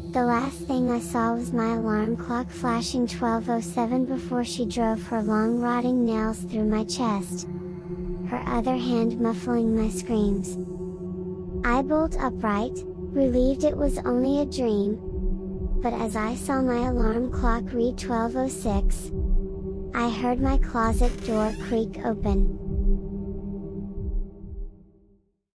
The last thing I saw was my alarm clock flashing 12:07 before she drove her long rotting nails through my chest, her other hand muffling my screams. I bolt upright, relieved it was only a dream. But as I saw my alarm clock read 12:06, I heard my closet door creak open.